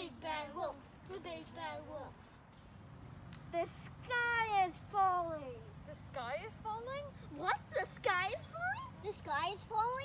big bad wolf, the big bad wolf. The sky is falling. The sky is falling? What? The sky is falling? The sky is falling?